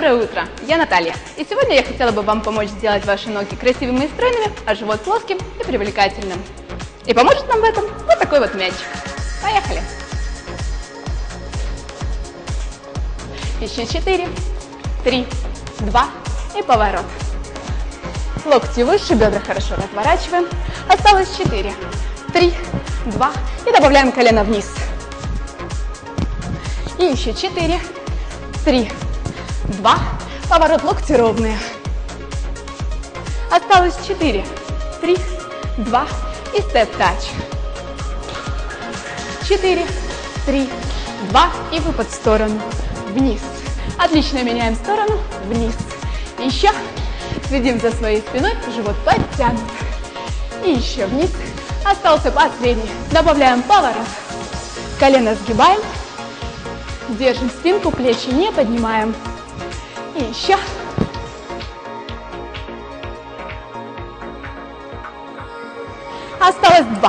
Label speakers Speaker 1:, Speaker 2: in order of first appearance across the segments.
Speaker 1: Доброе утро! Я Наталья, и сегодня я хотела бы вам помочь сделать ваши ноги красивыми и стройными, а живот плоским и привлекательным. И поможет нам в этом вот такой вот мячик. Поехали! Еще 4, 3, 2 и поворот. Локти выше, бедра хорошо разворачиваем. Осталось 4, 3, 2 и добавляем колено вниз. И еще 4, 3, 2, поворот, локти ровные. Осталось 4, 3, 2 и степ-тач. 4, 3, 2 и выпад в сторону, вниз. Отлично, меняем сторону, вниз. Еще следим за своей спиной, живот подтянут. И еще вниз. Остался последний. Добавляем поворот. Колено сгибаем. Держим спинку, плечи не поднимаем. И еще. Осталось 2.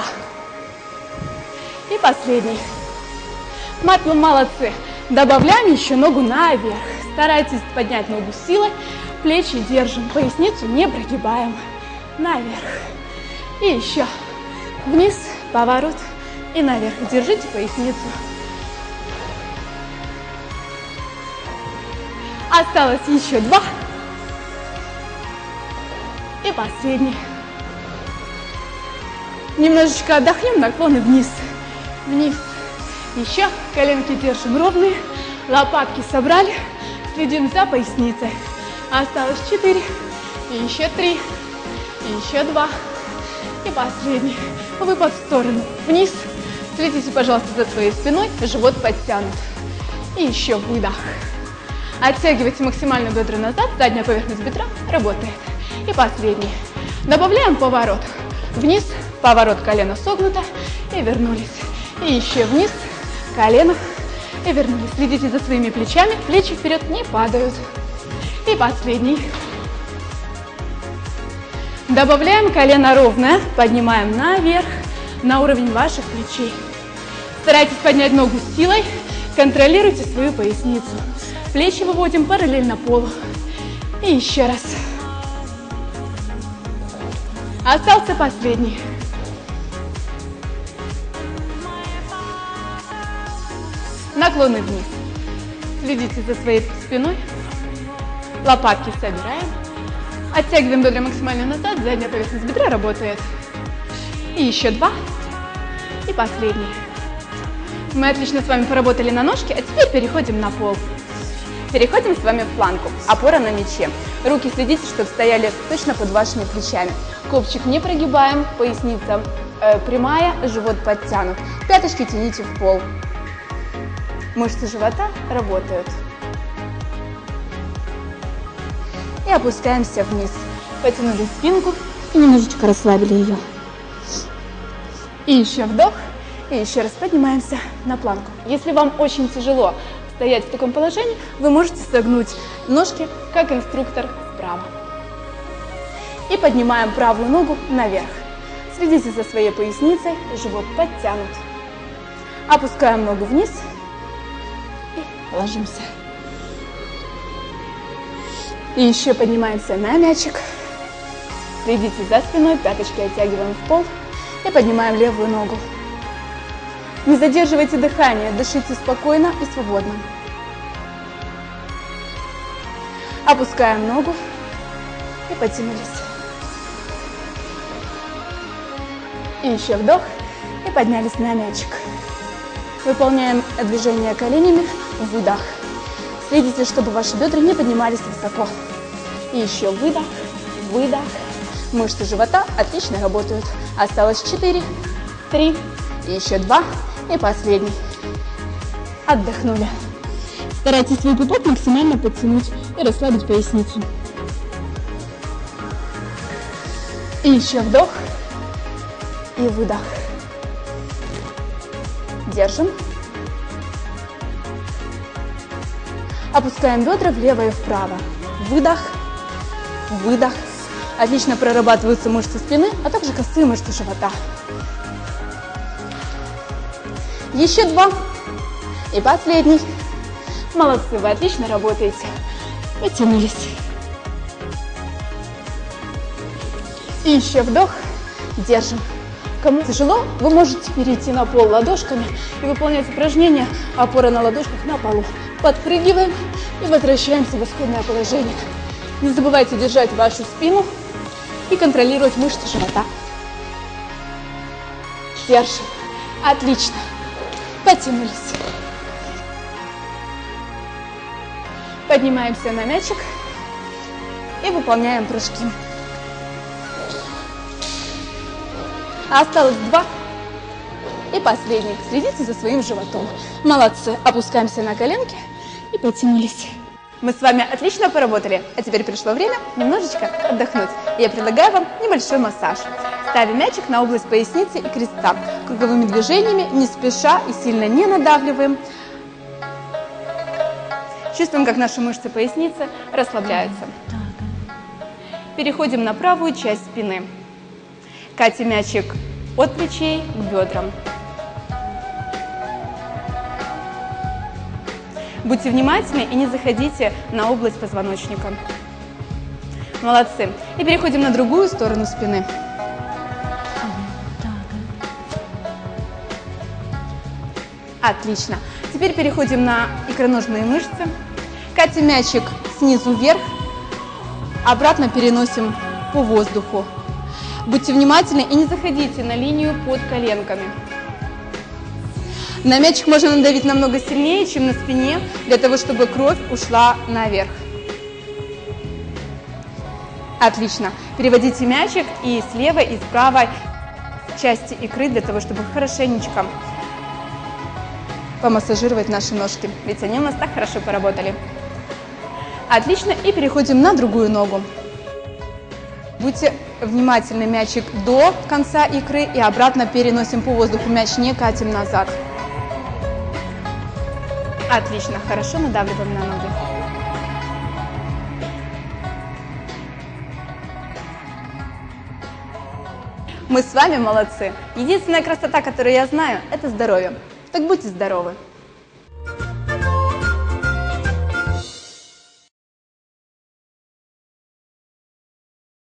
Speaker 1: И последний. Молодцы. Добавляем еще ногу наверх. Старайтесь поднять ногу силой. Плечи держим, поясницу не прогибаем. Наверх. И еще. Вниз, поворот и наверх. Держите поясницу. Осталось еще 2. И последний. Немножечко отдохнем, наклоны вниз. Вниз. Еще. Коленки держим ровные. Лопатки собрали. Следим за поясницей. Осталось 4. И еще 3. И еще 2. И последний. Выпад в сторону. Вниз. Следите, пожалуйста, за своей спиной. Живот подтянут. И еще выдох. Оттягивайте максимально бедра назад. Задняя поверхность бедра работает. И последний. Добавляем поворот. Вниз. Поворот, колено согнуто. И вернулись. И еще вниз. Колено. И вернулись. Следите за своими плечами. Плечи вперед не падают. И последний. Добавляем колено ровное. Поднимаем наверх. На уровень ваших плечей. Старайтесь поднять ногу с силой. Контролируйте свою поясницу. Плечи выводим параллельно полу. И еще раз. Остался последний. Наклоны вниз. Следите за своей спиной. Лопатки собираем. Оттягиваем бедра максимально назад. Задняя поверхность бедра работает. И еще 2. И последний. Мы отлично с вами поработали на ножке, а теперь переходим на пол. Переходим с вами в планку. Опора на мяче. Руки следите, чтобы стояли точно под вашими плечами. Копчик не прогибаем, поясница прямая, живот подтянут. Пяточки тяните в пол. Мышцы живота работают. И опускаемся вниз. Потянули спинку и немножечко расслабили ее. И еще вдох. И еще раз поднимаемся на планку. Если вам очень тяжело стоять в таком положении, вы можете согнуть ножки, как инструктор, вправо. И поднимаем правую ногу наверх. Следите за своей поясницей, живот подтянут. Опускаем ногу вниз и ложимся. И еще поднимаемся на мячик. Следите за спиной, пяточки оттягиваем в пол и поднимаем левую ногу. Не задерживайте дыхание, дышите спокойно и свободно. Опускаем ногу и потянулись. И еще вдох и поднялись на мячик. Выполняем движение коленями, выдох. Следите, чтобы ваши бедра не поднимались высоко. И еще выдох, выдох. Мышцы живота отлично работают. Осталось 4, 3, и еще 2. И последний. Отдохнули. Старайтесь свой пупок максимально подтянуть и расслабить поясницу. И еще вдох. И выдох. Держим. Опускаем бедра влево и вправо. Выдох. Выдох. Отлично прорабатываются мышцы спины, а также косые мышцы живота. Еще 2. И последний. Молодцы, вы отлично работаете. потянулись. И еще вдох, держим. Кому тяжело, вы можете перейти на пол ладошками и выполнять упражнение опора на ладошках на полу. Подпрыгиваем и возвращаемся в исходное положение. Не забывайте держать вашу спину и контролировать мышцы живота. Держим. Отлично. Потянулись. Поднимаемся на мячик и выполняем прыжки. Осталось 2. И последний. Следите за своим животом. Молодцы. Опускаемся на коленки и потянулись. Мы с вами отлично поработали, а теперь пришло время немножечко отдохнуть. Я предлагаю вам небольшой массаж. Ставим мячик на область поясницы и креста. Круговыми движениями, не спеша и сильно не надавливаем. Чувствуем, как наши мышцы поясницы расслабляются. Переходим на правую часть спины. Катим мячик от плечей к бедрам. Будьте внимательны и не заходите на область позвоночника. Молодцы. И переходим на другую сторону спины. Отлично. Теперь переходим на икроножные мышцы. Катим мячик снизу вверх. Обратно переносим по воздуху. Будьте внимательны и не заходите на линию под коленками. На мячик можно надавить намного сильнее, чем на спине, для того, чтобы кровь ушла наверх. Отлично. Переводите мячик и с левой, и с правой части икры, для того, чтобы хорошенечко помассажировать наши ножки, ведь они у нас так хорошо поработали. Отлично. И переходим на другую ногу. Будьте внимательны, мячик до конца икры и обратно переносим по воздуху. Мяч не катим назад. Отлично, хорошо надавливаем на ноги. Мы с вами молодцы. Единственная красота, которую я знаю, это здоровье. Так будьте здоровы.